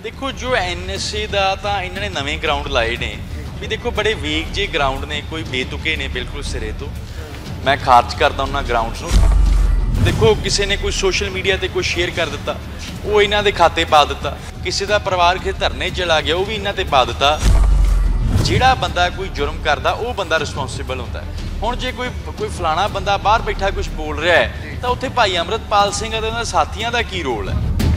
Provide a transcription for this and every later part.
देखो जो एनएसए ਦਾ ਤਾਂ ਇਹਨਾਂ ਨੇ ਨਵੇਂ ਗਰਾਊਂਡ ਲਾਏ ਨੇ ਵੀ ਦੇਖੋ ਬੜੇ ਵੀਕ ਜੇ ਗਰਾਊਂਡ ਨੇ ਕੋਈ ਬੇਤੁਕੇ ਨੇ ਬਿਲਕੁਲ ਸਿਰੇ ਤੋਂ ਮੈਂ ਖਾਰਜ ਕਰਦਾ ਉਹਨਾਂ ਗਰਾਊਂਡਸ ਨੂੰ ਦੇਖੋ ਕਿਸੇ ਨੇ ਕੋਈ ਸੋਸ਼ਲ ਮੀਡੀਆ ਤੇ ਕੋਈ ਸ਼ੇਅਰ ਕਰ ਦਿੱਤਾ ਉਹ ਇਹਨਾਂ ਦੇ ਖਾਤੇ ਪਾ ਦਿੱਤਾ ਕਿਸੇ ਦਾ ਪਰਿਵਾਰ ਖੇ ਧਰਨੇ ਚਲਾ ਗਿਆ ਉਹ ਵੀ ਇਹਨਾਂ ਤੇ ਪਾ ਦਿੱਤਾ ਜਿਹੜਾ ਬੰਦਾ ਕੋਈ ਜੁਰਮ ਕਰਦਾ ਉਹ ਬੰਦਾ ਰਿਸਪੌਂਸਿਬਲ ਹੁੰਦਾ ਹੁਣ ਜੇ ਕੋਈ ਫਲਾਣਾ ਬੰਦਾ ਬਾਹਰ ਬੈਠਾ ਕੁਝ ਬੋਲ ਰਿਹਾ ਹੈ ਤਾਂ ਉੱਥੇ ਭਾਈ ਅੰਮ੍ਰਿਤਪਾਲ ਸਿੰਘ ਅਤੇ ਉਹਨਾਂ ਸਾਥੀਆਂ ਦਾ ਕੀ ਰੋਲ ਹੈ।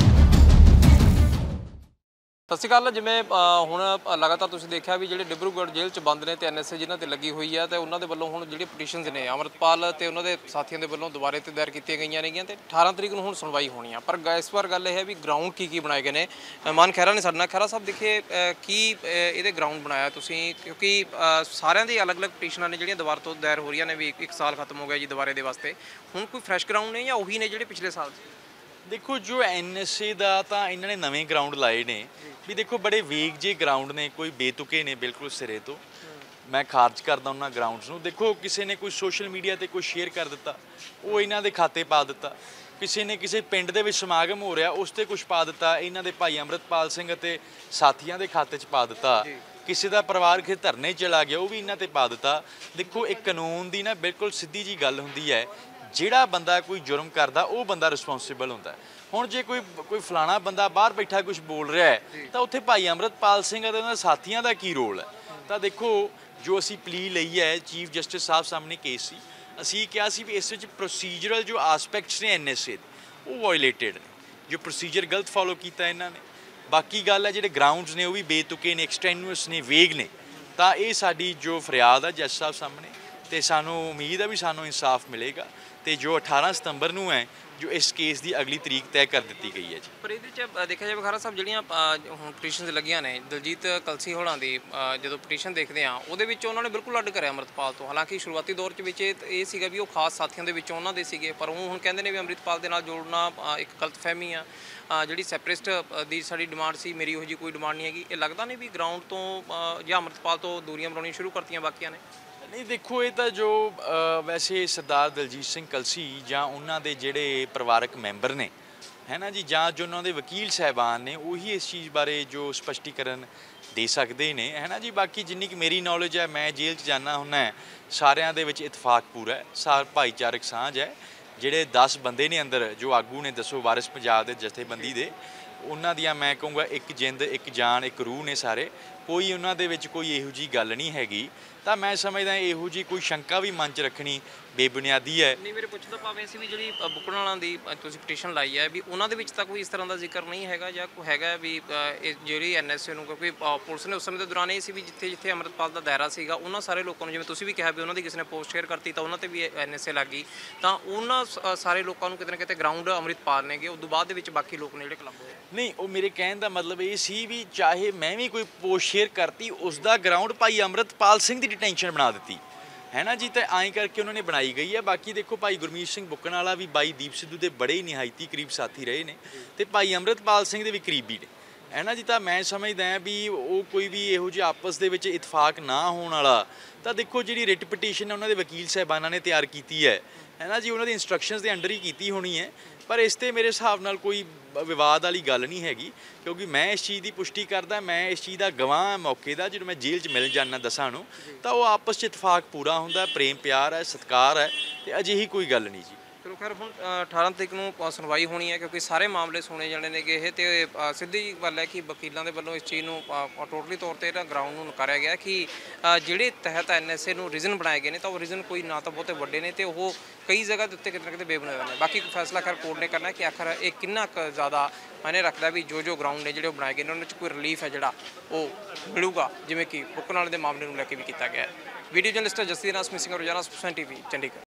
ਸਤਿ ਸ਼੍ਰੀ ਅਕਾਲ। ਜਿਵੇਂ ਹੁਣ ਲਗਾਤਾਰ ਤੁਸੀਂ ਦੇਖਿਆ ਵੀ ਜਿਹੜੇ ਡਿਬਰੂਗੜ੍ਹ ਜੇਲ੍ਹ 'ਚ ਬੰਦ ਨੇ ਤੇ ਐਨਐਸਏ ਜਿਨ੍ਹਾਂ ਤੇ ਲੱਗੀ ਹੋਈ ਹੈ ਤੇ ਉਹਨਾਂ ਦੇ ਵੱਲੋਂ ਹੁਣ ਜਿਹੜੇ ਪਟੀਸ਼ਨਸ ਨੇ ਅੰਮ੍ਰਿਤਪਾਲ ਤੇ ਉਹਨਾਂ ਦੇ ਸਾਥੀਆਂ ਦੇ ਵੱਲੋਂ ਦੁਬਾਰੇ ਤੇ ਦਾਇਰ ਕੀਤੀਆਂ ਗਈਆਂ ਨੇਗੀਆਂ ਤੇ 18 ਤਰੀਕ ਨੂੰ ਹੁਣ ਸੁਣਵਾਈ ਹੋਣੀ ਆ। ਪਰ ਇਸ ਵਾਰ ਗੱਲ ਇਹ ਹੈ ਵੀ ਗਰਾਊਂਡ ਕੀ ਬਣਾਏ ਗਏ ਨੇ। ਮਾਨ ਖਹਿਰਾ ਨੇ ਸਾਡੇ ਨਾਲ। ਖਹਿਰਾ ਸਾਹਿਬ ਦੇਖੇ ਕੀ ਇਹਦੇ ਗਰਾਊਂਡ ਬਣਾਇਆ ਤੁਸੀਂ ਕਿਉਂਕਿ ਸਾਰਿਆਂ ਦੀ ਅਲੱਗ-ਅਲੱਗ ਪਟੀਸ਼ਨਾਂ ਨੇ ਜਿਹੜੀਆਂ ਦੁਬਾਰਾ ਤੋਂ ਦਾਇਰ ਹੋ ਰਹੀਆਂ ਨੇ ਵੀ 1 ਸਾਲ ਖਤਮ ਹੋ ਗਿਆ ਜੀ ਦੁਬਾਰੇ ਦੇ ਵਾਸਤੇ। ਹੁਣ ਕੋਈ ਫਰੈਸ਼ ਗਰਾਊਂਡ ਨੇ ਜਾਂ ਉਹੀ ਨੇ ਜਿਹੜੇ ਪਿਛਲੇ ਸਾਲ ਸੀ? ਦੇਖੋ ਜੋ ਐਨਐਸਏ ਦਾ ਤਾਂ ਇਹਨਾਂ ਨੇ ਨਵੇਂ ਗਰਾਊਂਡ ਲਾਏ ਨੇ ਵੀ ਦੇਖੋ ਬੜੇ ਵੀਕ ਜੇ ਗਰਾਊਂਡ ਨੇ ਕੋਈ ਬੇਤੁਕੇ ਨੇ ਬਿਲਕੁਲ ਸਿਰੇ ਤੋਂ ਮੈਂ ਖਾਰਜ ਕਰਦਾ ਉਹਨਾਂ ਗਰਾਊਂਡਸ ਨੂੰ ਦੇਖੋ ਕਿਸੇ ਨੇ ਕੋਈ ਸੋਸ਼ਲ ਮੀਡੀਆ ਤੇ ਕੋਈ ਸ਼ੇਅਰ ਕਰ ਦਿੱਤਾ ਉਹ ਇਹਨਾਂ ਦੇ ਖਾਤੇ ਪਾ ਦਿੱਤਾ ਕਿਸੇ ਨੇ ਕਿਸੇ ਪਿੰਡ ਦੇ ਵਿੱਚ ਸਮਾਗਮ ਹੋ ਰਿਹਾ ਉਸ ਤੇ ਕੁਝ ਪਾ ਦਿੱਤਾ ਇਹਨਾਂ ਦੇ ਭਾਈ ਅੰਮ੍ਰਿਤਪਾਲ ਸਿੰਘ ਅਤੇ ਸਾਥੀਆਂ ਦੇ ਖਾਤੇ 'ਚ ਪਾ ਦਿੱਤਾ ਕਿਸੇ ਦਾ ਪਰਿਵਾਰ ਖੇ ਧਰਨੇ ਚਲਾ ਗਿਆ ਉਹ ਵੀ ਇਹਨਾਂ ਤੇ ਪਾ ਦਿੱਤਾ। ਦੇਖੋ ਇੱਕ ਕਾਨੂੰਨ ਦੀ ਨਾ ਬਿਲਕੁਲ ਸਿੱਧੀ ਜੀ ਗੱਲ ਹੁੰਦੀ ਹੈ ਜਿਹੜਾ ਬੰਦਾ ਕੋਈ ਜੁਰਮ ਕਰਦਾ ਉਹ ਬੰਦਾ ਰਿਸਪੌਂਸਿਬਲ ਹੁੰਦਾ ਹੁਣ ਜੇ ਕੋਈ ਫਲਾਣਾ ਬੰਦਾ ਬਾਹਰ ਬੈਠਾ ਕੁਝ ਬੋਲ ਰਿਹਾ ਹੈ ਤਾਂ ਉੱਥੇ ਭਾਈ ਅੰਮ੍ਰਿਤਪਾਲ ਸਿੰਘ ਅਤੇ ਉਹਨਾਂ ਸਾਥੀਆਂ ਦਾ ਕੀ ਰੋਲ ਹੈ। ਤਾਂ ਦੇਖੋ ਜੋ ਅਸੀਂ ਪਲੀ ਲਈ ਹੈ ਚੀਫ ਜਸਟਿਸ ਸਾਹਿਬ ਸਾਹਮਣੇ ਕੇਸ ਸੀ ਅਸੀਂ ਕਿਹਾ ਸੀ ਵੀ ਇਸ ਵਿੱਚ ਪ੍ਰੋਸੀਜਰਲ ਜੋ ਆਸਪੈਕਟਸ ਨੇ ਐਨਐਸਏ ਦੇ ਉਹ ਵਾਇਲੇਟਡ ਨੇ ਜੋ ਪ੍ਰੋਸੀਜਰ ਗਲਤ ਫੋਲੋ ਕੀਤਾ ਇਹਨਾਂ ਨੇ। ਬਾਕੀ ਗੱਲ ਹੈ ਜਿਹੜੇ ਗਰਾਊਂਡਸ ਨੇ ਉਹ ਵੀ ਬੇਤੁਕੇ ਨੇ ਐਕਸਟੈਨੂਅਸ ਨੇ ਵੇਗ ਨੇ ਤਾਂ ਇਹ ਸਾਡੀ ਜੋ ਫਰਿਆਦ ਹੈ ਜੱਜ ਸਾਹਿਬ ਸਾਹਮਣੇ ਤੇ ਸਾਨੂੰ ਉਮੀਦ ਹੈ ਵੀ ਸਾਨੂੰ ਇਨਸਾਫ ਮਿਲੇਗਾ ਤੇ ਜੋ 18 ਸਤੰਬਰ ਨੂੰ ਹੈ ਜੋ ਇਸ ਕੇਸ ਦੀ ਅਗਲੀ ਤਰੀਕ ਤੈਅ ਕਰ ਦਿੱਤੀ ਗਈ ਹੈ ਜੀ। ਪਰ ਇਹਦੇ 'ਚ ਦੇਖਿਆ ਜਾਵੇ ਖਹਿਰਾ ਸਾਹਿਬ ਜਿਹੜੀਆਂ ਹੁਣ ਪਟੀਸ਼ਨਸ ਲੱਗੀਆਂ ਨੇ ਦਲਜੀਤ ਕਲਸੀ ਹੋਰਾਂ ਦੀ ਜਦੋਂ ਪਟੀਸ਼ਨ ਦੇਖਦੇ ਆ ਉਹਦੇ ਵਿੱਚ ਉਹਨਾਂ ਨੇ ਬਿਲਕੁਲ ਅੱਡ ਕਰਿਆ ਅੰਮ੍ਰਿਤਪਾਲ ਤੋਂ। ਹਾਲਾਂਕਿ ਸ਼ੁਰੂਆਤੀ ਦੌਰ 'ਚ ਵਿੱਚ ਇਹ ਸੀਗਾ ਵੀ ਉਹ ਖਾਸ ਸਾਥੀਆਂ ਦੇ ਵਿੱਚੋਂ ਉਹਨਾਂ ਦੇ ਸੀਗੇ ਪਰ ਉਹ ਹੁਣ ਕਹਿੰਦੇ ਨੇ ਵੀ ਅੰਮ੍ਰਿਤਪਾਲ ਦੇ ਨਾਲ ਜੋੜਨਾ ਇੱਕ ਗਲਤਫਹਿਮੀ ਆ। ਜਿਹੜੀ ਸੈਪਰੇਟਿਸਟ ਦੀ ਸਾਡੀ ਡਿਮਾਂਡ ਸੀ ਮੇਰੀ ਉਹੋ ਜਿਹੀ ਕੋਈ ਡਿਮਾਂਡ ਨਹੀਂ ਹੈਗੀ। ਇਹ ਲੱਗਦਾ ਨਹੀਂ ਵੀ ਗਰਾਊਂਡ ਤੋਂ ਜਾਂ ਅੰਮ੍ਰਿਤਪਾਲ ਤੋਂ ਦੂਰੀਆਂ ਬਣਾਉਣੀਆਂ ਸ਼ੁਰੂ ਕਰਤੀਆਂ ਬਾਕੀਆਂ ਨੇ? ਨਹੀਂ ਦੇਖੋ ਇਹ ਤਾਂ ਜੋ ਵੈਸੇ ਸਰਦਾਰ ਦਲਜੀਤ ਸਿੰਘ ਕਲਸੀ ਜਾਂ ਉਹਨਾਂ ਦੇ ਜਿਹੜੇ ਪਰਿਵਾਰਕ ਮੈਂਬਰ ਨੇ ਹੈ ਨਾ ਜੀ ਜਾਂ ਜੋ ਉਹਨਾਂ ਦੇ ਵਕੀਲ ਸਾਹਿਬਾਨ ਨੇ ਉਹੀ ਇਸ ਚੀਜ਼ ਬਾਰੇ ਜੋ ਸਪਸ਼ਟੀਕਰਨ ਦੇ ਸਕਦੇ ਨੇ ਹੈ ਨਾ ਜੀ। ਬਾਕੀ ਜਿੰਨੀ ਕਿ ਮੇਰੀ ਨੌਲੇਜ ਹੈ ਮੈਂ ਜੇਲ੍ਹ 'ਚ ਜਾਂਦਾ ਹੁੰਦਾ ਸਾਰਿਆਂ ਦੇ ਵਿੱਚ ਇਤਫਾਕ ਪੂਰਾ ਹੈ ਸਾਰ ਭਾਈਚਾਰਕ ਸਾਂਝ ਹੈ। ਜਿਹੜੇ 10 ਬੰਦੇ ਨੇ ਅੰਦਰ ਜੋ ਆਗੂ ਨੇ ਦੱਸੋ ਵਾਰਿਸ ਪੰਜਾਬ ਦੇ ਜਥੇਬੰਦੀ ਦੇ ਉਹਨਾਂ ਦੀਆਂ ਮੈਂ ਕਹੂੰਗਾ ਇੱਕ ਜਿੰਦ ਇੱਕ ਜਾਨ ਇੱਕ ਰੂਹ ਨੇ ਸਾਰੇ ਕੋਈ ਉਹਨਾਂ ਦੇ ਵਿੱਚ ਕੋਈ ਇਹੋ ਜਿਹੀ ਗੱਲ ਨਹੀਂ ਹੈਗੀ। ਤਾਂ ਮੈਂ ਸਮਝਦਾ ਇਹੋ ਜਿਹੀ ਕੋਈ ਸ਼ੰਕਾ ਵੀ ਮਨ 'ਚ ਰੱਖਣੀ ਬੇਬੁਨਿਆਦੀ ਹੈ। ਨਹੀਂ ਮੇਰੇ ਪੁੱਛਦਾ ਭਾਵੇਂ ਸੀ ਵੀ ਜਿਹੜੀ ਬੁੱਕਣ ਵਾਲਾਂ ਦੀ ਤੁਸੀਂ ਪਟੀਸ਼ਨ ਲਾਈ ਹੈ ਵੀ ਉਹਨਾਂ ਦੇ ਵਿੱਚ ਤਾਂ ਕੋਈ ਇਸ ਤਰ੍ਹਾਂ ਦਾ ਜ਼ਿਕਰ ਨਹੀਂ ਹੈਗਾ ਜਾਂ ਕੋਈ ਹੈਗਾ ਵੀ ਜਿਹੜੀ ਐਨਐਸਏ ਨੂੰ ਕਿਉਂਕਿ ਪੁਲਿਸ ਨੇ ਉਸ ਸਮੇਂ ਦੇ ਦੌਰਾਨ ਇਹ ਸੀ ਵੀ ਜਿੱਥੇ ਜਿੱਥੇ ਅੰਮ੍ਰਿਤਪਾਲ ਦਾ ਦਾਇਰਾ ਸੀਗਾ ਉਹਨਾਂ ਸਾਰੇ ਲੋਕਾਂ ਨੂੰ ਜਿਵੇਂ ਤੁਸੀਂ ਵੀ ਕਿਹਾ ਵੀ ਉਹਨਾਂ ਦੀ ਕਿਸੇ ਨੇ ਪੋਸਟ ਸ਼ੇਅਰ ਕਰਤੀ ਤਾਂ ਉਹਨਾਂ ਤੇ ਵੀ ਐਨਐਸਏ ਲੱਗ ਗਈ ਤਾਂ ਉਹਨਾਂ ਸਾਰੇ ਲੋਕਾਂ ਨੂੰ ਕਿਤੇ ਨਾ ਕਿਤੇ ਗਰਾਊਂਡ ਅੰਮ੍ਰਿਤਪਾਲ ਨੇਗੇ ਉਸ ਤੋਂ ਬਾਅਦ ਦੇ ਵਿੱਚ ਬਾਕੀ ਲੋਕ ਨੇ ਜਿਹੜੇ ਕਲੱਬ ਹੋਏ। ਨਹੀਂ ਉਹ ਮੇਰੇ ਕਹਿਣ ਦਾ ਮਤਲਬ ਇਹ ਸੀ ਵੀ ਚਾਹੇ ਮੈਂ ਵੀ ਕੋਈ ਪੋਸਟ ਸ਼ੇਅਰ ਕਰਤੀ ਉਸ ਦਾ ਗਰਾਊਂਡ ਭਾਈ ਅੰਮ੍ਰਿਤਪਾਲ ਸਿੰਘ ਦੀ ਡਿਟੈਂਸ਼ਨ ਬਣਾ ਦਿੱਤੀ ਹੈ ਨਾ ਜੀ। ਤਾਂ ਐਂ ਕਰਕੇ ਉਹਨਾਂ ਨੇ ਬਣਾਈ ਗਈ ਹੈ। ਬਾਕੀ ਦੇਖੋ ਭਾਈ ਗੁਰਮੀਤ ਸਿੰਘ ਬੁੱਕਣ ਵਾਲਾ ਵੀ ਬਾਈ ਦੀਪ ਸਿੱਧੂ ਦੇ ਬੜੇ ਹੀ ਨਿਹਾਇਤੀ ਕਰੀਬ ਸਾਥੀ ਰਹੇ ਨੇ ਤੇ ਭਾਈ ਅੰਮ੍ਰਿਤਪਾਲ ਸਿੰਘ ਦੇ ਵੀ ਕਰੀਬੀ ਨੇ ਹੈ ਨਾ ਜੀ। ਤਾਂ ਮੈਂ ਸਮਝਦਾ ਹਾਂ ਵੀ ਉਹ ਕੋਈ ਵੀ ਇਹੋ ਜਿਹੇ ਆਪਸ ਦੇ ਵਿੱਚ ਇਤਫਾਕ ਨਾ ਹੋਣ ਵਾਲਾ ਤਾਂ ਦੇਖੋ ਜਿਹੜੀ ਰਿਟ ਪਟੀਸ਼ਨ ਉਹਨਾਂ ਦੇ ਵਕੀਲ ਸਾਹਿਬਾਨਾਂ ਨੇ ਤਿਆਰ ਕੀਤੀ ਹੈ ਨਾ ਜੀ ਉਹਨਾਂ ਦੀ ਇੰਸਟਰਕਸ਼ਨਸ ਦੇ ਅੰਡਰ ਹੀ ਕੀਤੀ ਹੋਣੀ ਹੈ। ਪਰ ਇਸ 'ਤੇ ਮੇਰੇ ਹਿਸਾਬ ਨਾਲ ਕੋਈ ਵਿਵਾਦ ਵਾਲੀ ਗੱਲ ਨਹੀਂ ਹੈਗੀ ਕਿਉਂਕਿ ਮੈਂ ਇਸ ਚੀਜ਼ ਦੀ ਪੁਸ਼ਟੀ ਕਰਦਾ ਮੈਂ ਇਸ ਚੀਜ਼ ਦਾ ਗਵਾਹ ਮੌਕੇ ਦਾ ਜਦੋਂ ਮੈਂ ਜੇਲ੍ਹ 'ਚ ਮਿਲ ਜਾਂਦਾ ਦਸਾਂ ਨੂੰ ਤਾਂ ਉਹ ਆਪਸ 'ਚ ਇਤਫਾਕ ਪੂਰਾ ਹੁੰਦਾ ਪ੍ਰੇਮ ਪਿਆਰ ਹੈ ਸਤਿਕਾਰ ਹੈ ਤੇ ਅਜਿਹੀ ਕੋਈ ਗੱਲ ਨਹੀਂ ਜੀ। ਚਲੋ ਖੈਰ ਹੁਣ 18 ਤਰੀਕ ਨੂੰ ਸੁਣਵਾਈ ਹੋਣੀ ਹੈ ਕਿਉਂਕਿ ਸਾਰੇ ਮਾਮਲੇ ਸੁਣੇ ਜਾਣੇ ਨੇਗੇ ਇਹ ਤੇ ਸਿੱਧੀ ਗੱਲ ਹੈ ਕਿ ਵਕੀਲਾਂ ਦੇ ਵੱਲੋਂ ਇਸ ਚੀਜ਼ ਨੂੰ ਟੋਟਲੀ ਤੌਰ 'ਤੇ ਜਿਹੜਾ ਗਰਾਊਂਡ ਨੂੰ ਨਕਾਰਿਆ ਗਿਆ ਕਿ ਜਿਹੜੇ ਤਹਿਤ ਐਨਐਸਏ ਨੂੰ ਰੀਜ਼ਨ ਬਣਾਏ ਗਏ ਨੇ ਤਾਂ ਉਹ ਰੀਜ਼ਨ ਕੋਈ ਨਾ ਤਾਂ ਬਹੁਤੇ ਵੱਡੇ ਨੇ ਤੇ ਉਹ ਕਈ ਜਗ੍ਹਾ ਦੇ ਉੱਤੇ ਕਿਤੇ ਨਾ ਕਿਤੇ ਬੇਬੁਨਿਆਦ ਨੇ। ਬਾਕੀ ਫੈਸਲਾ ਖੈਰ ਕੋਰਟ ਨੇ ਕਰਨਾ ਕਿ ਆਖਰ ਇਹ ਕਿੰਨਾ ਕੁ ਜ਼ਿਆਦਾ ਮਾਇਨੇ ਰੱਖਦਾ ਵੀ ਜੋ ਗਰਾਊਂਡ ਨੇ ਜਿਹੜੇ ਉਹ ਬਣਾਏ ਗਏ ਨੇ ਉਹਨਾਂ 'ਚ ਕੋਈ ਰਿਲੀਫ ਹੈ ਜਿਹੜਾ ਉਹ ਮਿਲੂਗਾ ਜਿਵੇਂ ਕਿ ਬੁੱਕਣ ਵਾਲੇ ਦੇ ਮਾਮਲੇ ਨੂੰ ਲੈ ਕੇ ਵੀ ਕੀਤਾ ਗਿਆ ਹੈ। ਵੀਡੀਓ ਜਰਨਲਿਸਟ ਜਸਤੀ ਨਾਸ ਮਿਸਿੰਗ ਰੋਜ਼ਾਨਾ ਸਪੋਕਸਮੈਨ ਟੀਵੀ ਚੰਡੀਗੜ੍ਹ।